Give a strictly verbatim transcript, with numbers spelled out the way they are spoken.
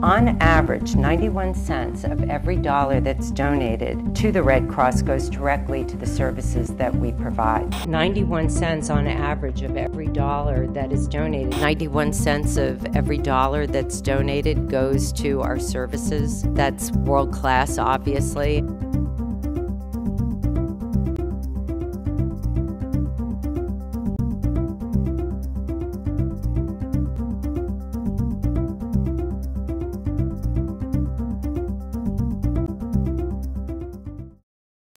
On average, ninety-one cents of every dollar that's donated to the Red Cross goes directly to the services that we provide. ninety-one cents on average of every dollar that is donated. ninety-one cents of every dollar that's donated goes to our services. That's world class, obviously.